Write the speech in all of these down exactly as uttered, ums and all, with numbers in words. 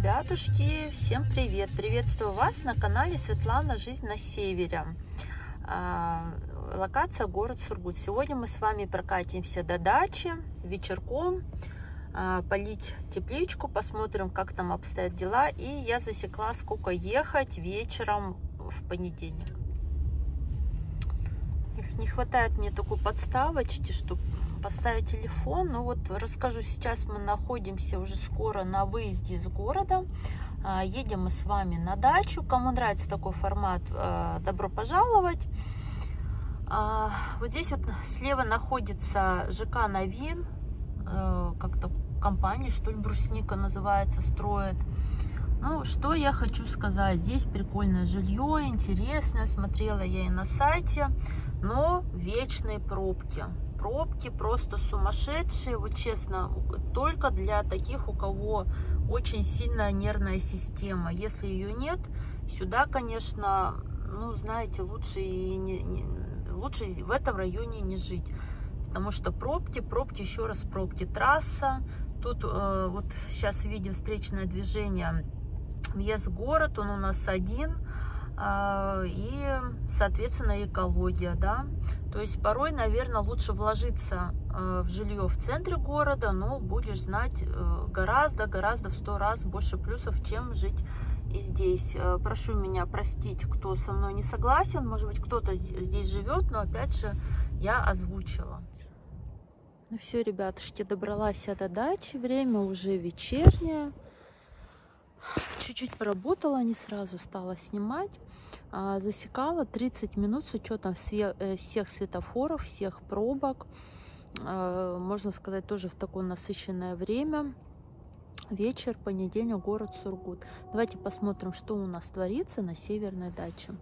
Ребятушки, всем привет! Приветствую вас на канале Светлана Жизнь на Севере. А, локация город Сургут. Сегодня мы с вами прокатимся до дачи вечерком, а, полить тепличку, посмотрим, как там обстоят дела. И я засекла, сколько ехать вечером в понедельник. Их не хватает мне такой подставочки, чтобы поставить телефон. Ну вот расскажу, сейчас мы находимся уже скоро на выезде из города. Едем мы с вами на дачу. Кому нравится такой формат, добро пожаловать. Вот здесь вот слева находится ЖК Новин, как-то компания, что ли, Брусника называется, строит. Ну, что я хочу сказать, здесь прикольное жилье, интересное, смотрела я и на сайте, но вечные пробки. Пробки просто сумасшедшие, вот честно, только для таких, у кого очень сильная нервная система. Если ее нет, сюда, конечно, ну, знаете, лучше, и не, не, лучше в этом районе не жить. Потому что пробки, пробки, еще раз пробки. Трасса, тут э, вот сейчас видим встречное движение, въезд в город, он у нас один. И, соответственно, экология, да, то есть порой, наверное, лучше вложиться в жилье в центре города, но будешь знать гораздо, гораздо в сто раз больше плюсов, чем жить и здесь. Прошу меня простить, кто со мной не согласен, может быть, кто-то здесь живет, но опять же я озвучила. Ну все, ребятушки, добралась я до дачи, время уже вечернее. Чуть-чуть поработала, не сразу стала снимать. А, засекала тридцать минут с учетом всех светофоров, всех пробок. А, можно сказать, тоже в такое насыщенное время. Вечер, понедельник, город Сургут. Давайте посмотрим, что у нас творится на северной даче.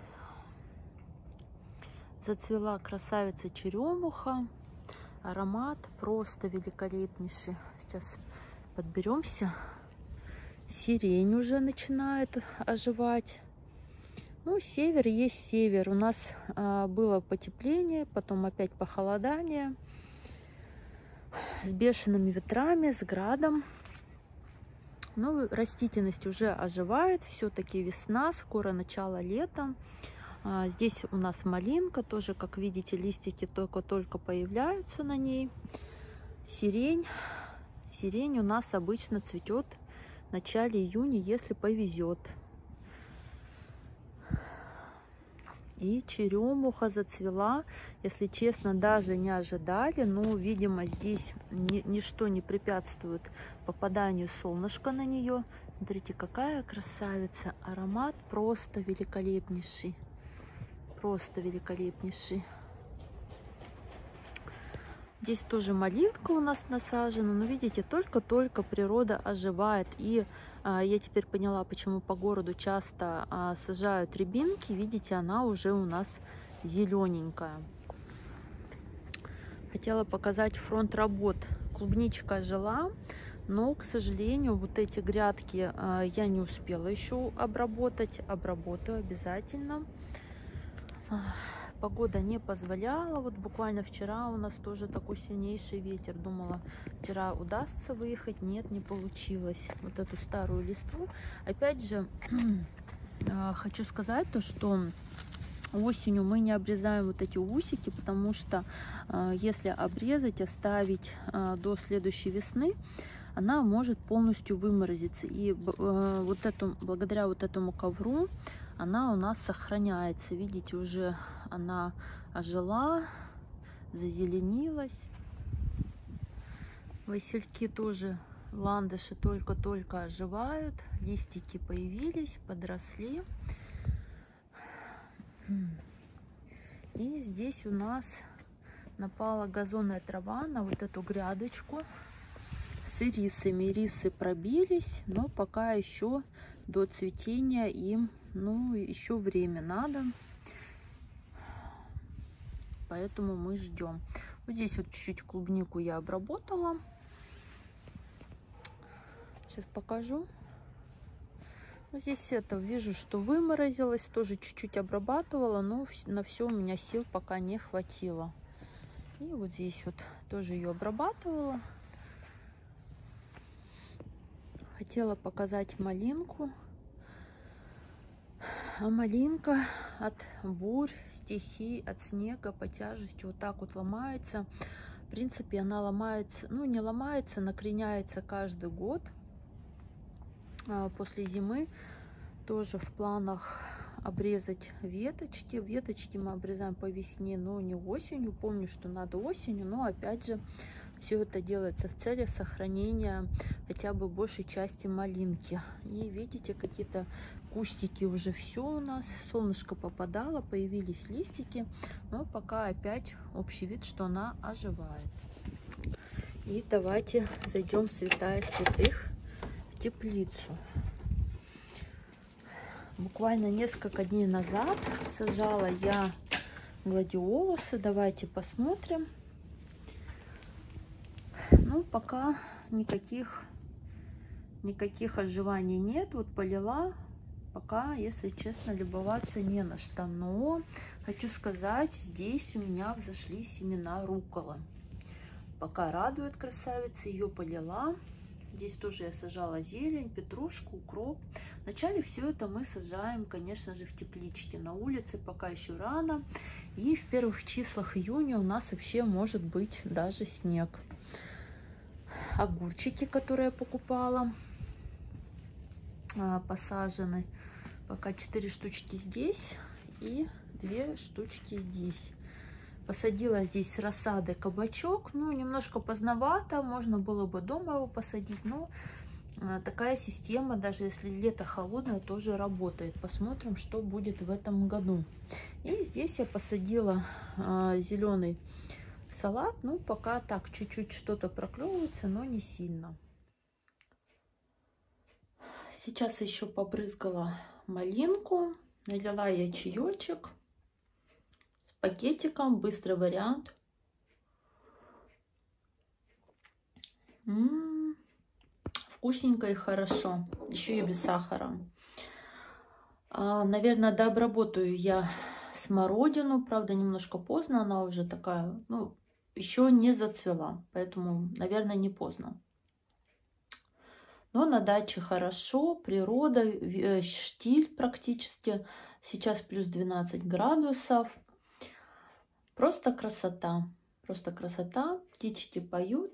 Зацвела красавица черемуха. Аромат просто великолепнейший. Сейчас подберемся. Сирень уже начинает оживать. Ну, север есть север. У нас а, было потепление, потом опять похолодание. С бешеными ветрами, с градом. Ну, растительность уже оживает. Все-таки весна, скоро начало лета. А, здесь у нас малинка. Тоже, как видите, листики только-только появляются на ней. Сирень. Сирень у нас обычно цветет в начале июня, если повезет. И черемуха зацвела, если честно, даже не ожидали, но, видимо, здесь ни, ничто не препятствует попаданию солнышка на нее. Смотрите, какая красавица, аромат просто великолепнейший, просто великолепнейший. Здесь тоже малинка у нас насажена, но видите, только-только природа оживает. И а, я теперь поняла, почему по городу часто а, сажают рябинки. Видите, она уже у нас зелененькая. Хотела показать фронт работ. Клубничка жила, но, к сожалению, вот эти грядки а, я не успела еще обработать. Обработаю обязательно. Погода не позволяла. Вот буквально вчера у нас тоже такой сильнейший ветер. Думала, вчера удастся выехать. Нет, не получилось. Вот эту старую листву. Опять же, хочу сказать то, что осенью мы не обрезаем вот эти усики, потому что если обрезать, оставить до следующей весны, она может полностью выморозиться. И вот эту, благодаря вот этому ковру она у нас сохраняется. Видите, уже она ожила, зазеленилась. Васильки тоже, ландыши только-только оживают. Листики появились, подросли. И здесь у нас напала газонная трава на вот эту грядочку с ирисами. Ирисы пробились, но пока еще до цветения им, ну, еще время надо. Поэтому мы ждем. Вот здесь вот чуть-чуть клубнику я обработала. Сейчас покажу. Вот здесь это вижу, что выморозилось. Тоже чуть-чуть обрабатывала, но на все у меня сил пока не хватило. И вот здесь вот тоже ее обрабатывала. Хотела показать малинку. А малинка от бурь, стихий, от снега по тяжести вот так вот ломается. В принципе, она ломается, ну не ломается, накреняется каждый год. После зимы тоже в планах обрезать веточки. Веточки мы обрезаем по весне, но не осенью. Помню, что надо осенью, но опять же все это делается в целях сохранения хотя бы большей части малинки. И видите, какие-то кустики уже все у нас, солнышко попадало, появились листики, но пока опять общий вид, что она оживает. И давайте зайдем в святая святых, в теплицу. Буквально несколько дней назад сажала я гладиолусы. Давайте посмотрим. Ну, пока никаких, никаких оживаний нет. Вот полила. Пока, если честно, любоваться не на что. Но хочу сказать, здесь у меня взошли семена рукколы. Пока радует красавица, ее полила. Здесь тоже я сажала зелень, петрушку, укроп. Вначале все это мы сажаем, конечно же, в тепличке. На улице пока еще рано. И в первых числах июня у нас вообще может быть даже снег. Огурчики, которые я покупала, посажены. Пока четыре штучки здесь и две штучки здесь. Посадила здесь с рассады кабачок. Ну, немножко поздновато. Можно было бы дома его посадить. Но такая система, даже если лето холодное, тоже работает. Посмотрим, что будет в этом году. И здесь я посадила а, зеленый салат. Ну, пока так, чуть-чуть что-то проклевывается, но не сильно. Сейчас еще побрызгала малинку. Налила я чаечек. Пакетиком, быстрый вариант. М-м-м, вкусненько и хорошо, еще и без сахара. А, наверное, дообработаю я смородину, правда, немножко поздно, она уже такая, ну, еще не зацвела, поэтому, наверное, не поздно. Но на даче хорошо, природа, штиль практически, сейчас плюс двенадцать градусов. Просто красота, просто красота, птички поют.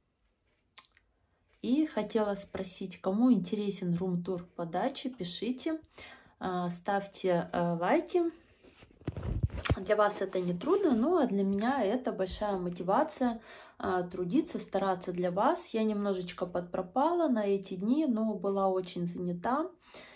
И хотела спросить, кому интересен рум-тур по даче, пишите, ставьте лайки. Для вас это не трудно, но для меня это большая мотивация трудиться, стараться для вас. Я немножечко подпропала на эти дни, но была очень занята.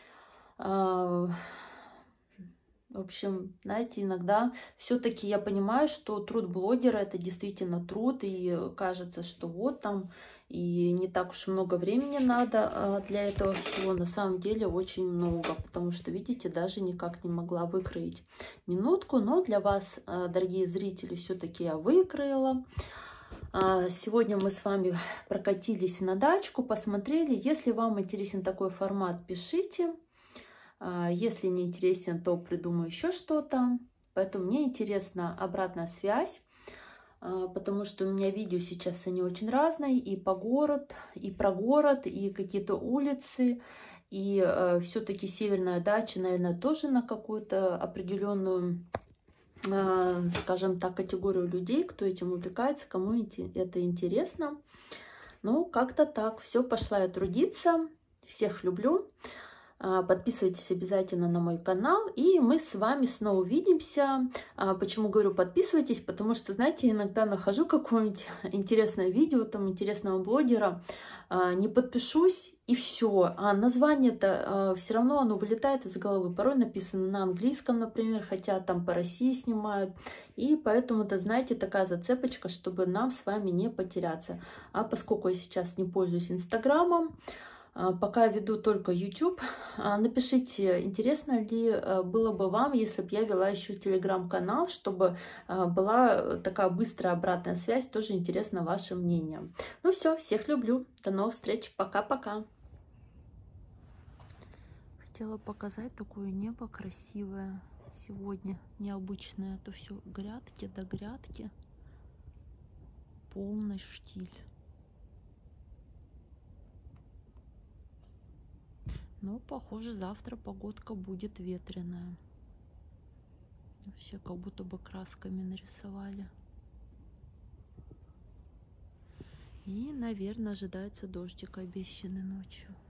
В общем, знаете, иногда все-таки я понимаю, что труд блогера это действительно труд, и кажется, что вот там и не так уж много времени надо для этого всего. На самом деле очень много, потому что, видите, даже никак не могла выкроить минутку. Но для вас, дорогие зрители, все-таки я выкроила. Сегодня мы с вами прокатились на дачку, посмотрели. Если вам интересен такой формат, пишите. Если не интересен, то придумаю еще что-то. Поэтому мне интересна обратная связь, потому что у меня видео сейчас они очень разные. И по город, и про город, и какие-то улицы. И все-таки северная дача, наверное, тоже на какую-то определенную, скажем так, категорию людей, кто этим увлекается, кому это интересно. Ну, как-то так. Все, пошла я трудиться. Всех люблю. Подписывайтесь обязательно на мой канал, и мы с вами снова увидимся. Почему говорю подписывайтесь? Потому что, знаете, иногда нахожу какое-нибудь интересное видео, там, интересного блогера, не подпишусь, и все. А название-то все равно оно вылетает из головы. Порой написано на английском, например, хотя там по России снимают. И поэтому это, знаете, такая зацепочка, чтобы нам с вами не потеряться. А поскольку я сейчас не пользуюсь Инстаграмом, пока веду только YouTube, напишите, интересно ли было бы вам, если бы я вела еще телеграм-канал, чтобы была такая быстрая обратная связь, тоже интересно ваше мнение. Ну все, всех люблю, до новых встреч, пока-пока. Хотела показать такое небо красивое сегодня, необычное, а то все грядки до грядки, полный штиль. Но, похоже, завтра погодка будет ветреная. Вообще, как будто бы красками нарисовали. И, наверное, ожидается дождик, обещанный ночью.